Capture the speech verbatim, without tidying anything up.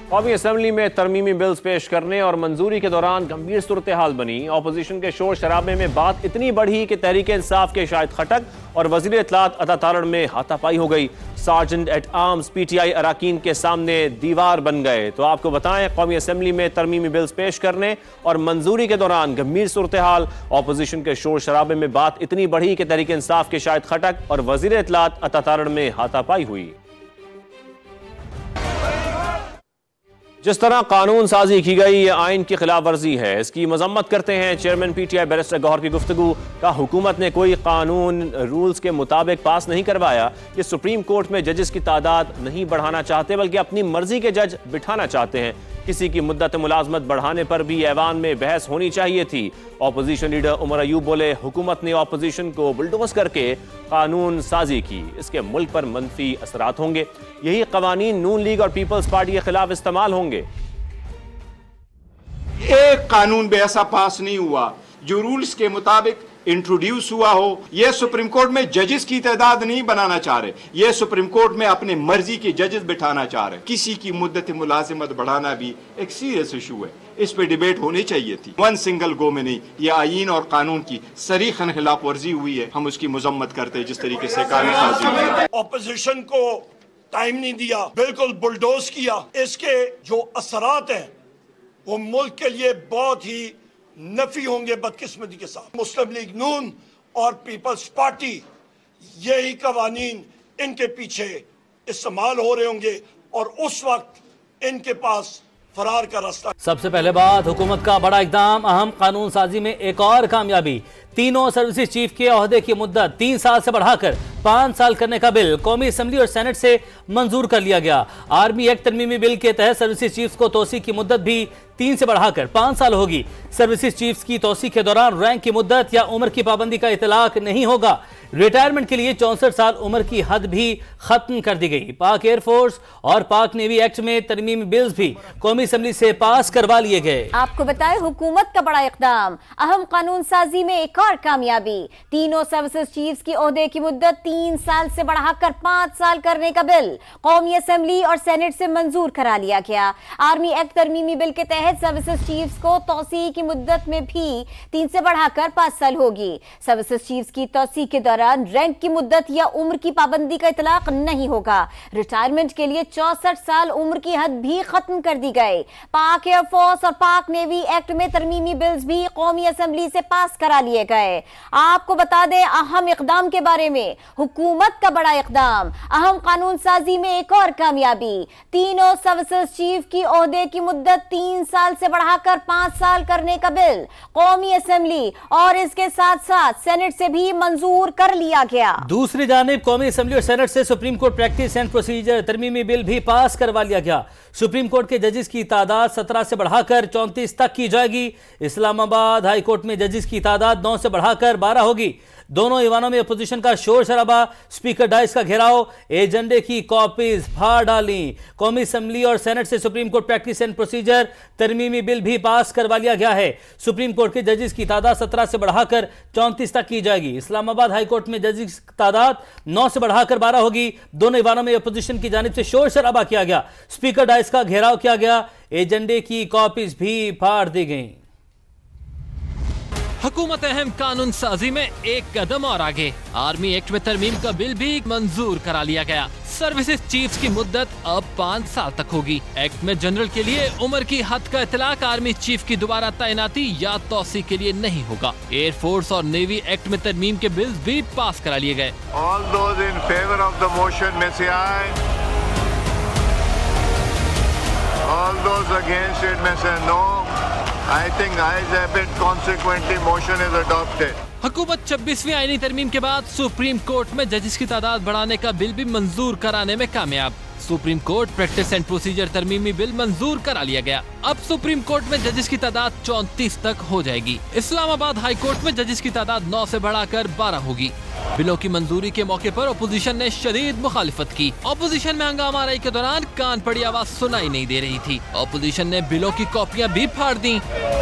कौमी असम्बली में तरमीमी बिल्स पेश करने और मंजूरी के दौरान गंभीर सूरत हाल बनी। अपोजिशन के शोर शराबे में बात इतनी बढ़ी कि तहरीक इंसाफ के शाहिद खटक और वजीर इत्तलात अता तारड़ में हाथापाई हो गई। Sergeant at arms P T I अराकीन के सामने दीवार बन गए। तो आपको बताएं, कौमी असम्बली में तरमीमी बिल्स पेश करने और मंजूरी के दौरान गंभीर सूरत हाल। अपोजिशन के शोर शराबे में बात इतनी बढ़ी कि तहरीक इंसाफ के शाहिद खटक और वजीर इत्तलात अता तारड़ में हाथापाई हुई। जिस तरह कानून साजी की गई ये आइन की खिलाफ वर्जी है, इसकी मजम्मत करते हैं chairman P T I barrister Gohar की गुफ्तगू का। हुकूमत ने कोई कानून रूल्स के मुताबिक पास नहीं करवाया। ये सुप्रीम कोर्ट में जजेस की तादाद नहीं बढ़ाना चाहते बल्कि अपनी मर्जी के जज बिठाना चाहते हैं। किसी की मुद्दत मुलाजमत बढ़ाने पर भी ऐवान में बहस होनी चाहिए थी। ऑपोजिशन लीडर उमर अयूब बोले, हुकूमत ने ऑपोजिशन को बुलडोज करके कानून साजी की, इसके मुल्क पर मनफी असरात होंगे। यही कवानीन नून लीग और पीपल्स पार्टी के खिलाफ इस्तेमाल होंगे। एक कानून भी ऐसा पास नहीं हुआ जो रूल्स के मुताबिक इंट्रोड्यूस हुआ हो। यह सुप्रीम कोर्ट में जजेस की तादाद नहीं बनाना चाह रहे, यह सुप्रीम कोर्ट में अपने मर्जी के जजेस बिठाना चाह रहे। किसी की मुद्दत मुलाजिमत बढ़ाना भी एक सीरियस इशू है, इस पे डिबेट होनी चाहिए थी। वन सिंगल गो में नहीं, यह आईन और कानून की सरीखन खिलाफ वर्जी हुई है। हम उसकी मजम्मत करते हैं जिस तरीके से कानून ऑपोजिशन को टाइम नहीं दिया, बिल्कुल बुलडोज किया। इसके जो असरात हैं वो मुल्क के लिए बहुत ही नफी होंगे बदकिस्मती के साथ। मुस्लिम लीग नून और पीपल्स पार्टी, यही कवानीन इनके पीछे इस्तेमाल हो रहे होंगे और उस वक्त इनके पास फरार का रास्ता। सबसे पहले बात, हुकूमत का बड़ा इकदाम, अहम कानून साजी में एक और कामयाबी। तीनों सर्विसेज चीफ के ओहदे की मुद्दत तीन साल से बढ़ाकर पांच साल करने का बिल कौमी असम्बली और सेनेट से मंजूर कर लिया गया। आर्मी एक्ट तरमीमी बिल के तहत सर्विसेज चीफ्स को तोसी की मुद्दत भी तीन से बढ़ाकर पांच साल होगी। सर्विसेज चीफ्स की तोसी के दौरान रैंक की मुद्दत या उम्र की पाबंदी का इतलाक नहीं होगा। रिटायरमेंट के लिए चौसठ साल उम्र की हद भी खत्म कर दी गई। पाक एयरफोर्स और पाक नेवी एक्ट में तरमीमी बिल्स भी कौमी असम्बली से पास करवा लिए गए। आपको बताएं, हुकूमत का बड़ा इकदाम, अहम कानून साजी में एक और कामयाबी। तीनों सर्विसेज चीफ्स की ओहदे की मुद्दत तीन साल से बढ़ाकर पांच साल करने का बिल कौमी असम्बली और सेनेट से मंजूर करा लिया गया। आर्मी एक्ट तरमीमी बिल के तहत सर्विसेज चीफ्स को तोसी की मुद्दत में भी तीन से बढ़ाकर पांच साल होगी। सर्विसेज चीफ्स की तोसी के दौरान रैंक की मुद्दत या उम्र की पाबंदी का इतलाक नहीं होगा। रिटायरमेंट के लिए चौसठ साल उम्र की हद भी खत्म कर दी गई। पाक एयरफोर्स और पाक नेवी एक्ट में तरमीमी बिल्स भी कौमी असम्बली से पास करा लिए गए। आपको बता दें, अहम इकदाम के बारे में, हुकूमत का बड़ा इकदाम, अहम कानून साजी में एक और कामयाबी। तीनों सर्विसेज चीफ की ओहदे की मुद्दत तीन साल से बढ़ाकर पांच साल करने का बिल कौमी असम्बली और इसके साथ साथ सेनेट से भी मंजूर कर लिया गया। दूसरी जानिब कौमी असम्बली और सेनेट से supreme court practice and procedure तरमीमी बिल भी पास करवा लिया गया। सुप्रीम कोर्ट के जजेस की तादाद सत्रह से बढ़ाकर चौंतीस तक की जाएगी। इस्लामाबाद हाई कोर्ट में जजेस की तादाद नौ से बढ़ाकर बारह होगी। दोनों ईवानों में अपोजिशन का शोर शराबा, स्पीकर डाइस का घेराव, एजेंडे की कॉपीज फाड़ डाली। कौमी असम्बली और सेनेट से supreme court practice and procedure तरमीमी बिल भी पास करवा लिया गया है। सुप्रीम कोर्ट के जजेस की तादाद सत्रह से बढ़ाकर चौंतीस तक की जाएगी। इस्लामाबाद हाई कोर्ट में जजेस की तादाद नौ से बढ़ाकर बारह होगी। दोनों ईवानों में अपोजिशन की जानिब से शोर शराबा किया गया, स्पीकर डाइस का घेराव किया गया, एजेंडे की कॉपीज भी फाड़ दी गई। हुकूमत अहम कानून साजी में एक कदम और आगे। आर्मी एक्ट में तरमीम का बिल भी मंजूर करा लिया गया। सर्विसेज चीफ्स की मुद्दत अब पाँच साल तक होगी। एक्ट में जनरल के लिए उम्र की हद का इतलाक आर्मी चीफ की दोबारा तैनाती या तोसी के लिए नहीं होगा। एयरफोर्स और नेवी एक्ट में तरमीम के बिल भी पास करा लिए गए। All those in favor of the motion may say aye. All those against it may say no. I think ayes have it, consequently motion is adopted. हुकूमत छब्बीसवीं आईनी तरमीम के बाद सुप्रीम कोर्ट में जजेस की तादाद बढ़ाने का बिल भी मंजूर कराने में कामयाब। Supreme court practice and procedure तरमीमी बिल मंजूर करा लिया गया। अब सुप्रीम कोर्ट में जजेस की तादाद चौंतीस तक हो जाएगी। इस्लामाबाद हाई कोर्ट में जजेस की तादाद नौ से बढ़ाकर बारह होगी। बिलों की मंजूरी के मौके पर अपोजिशन ने शदीद मुखालिफत की। अपोजिशन में हंगामा के दौरान कान पड़ी आवाज सुनाई नहीं दे रही थी। अपोजिशन ने बिलों की कॉपियां भी फाड़ दी।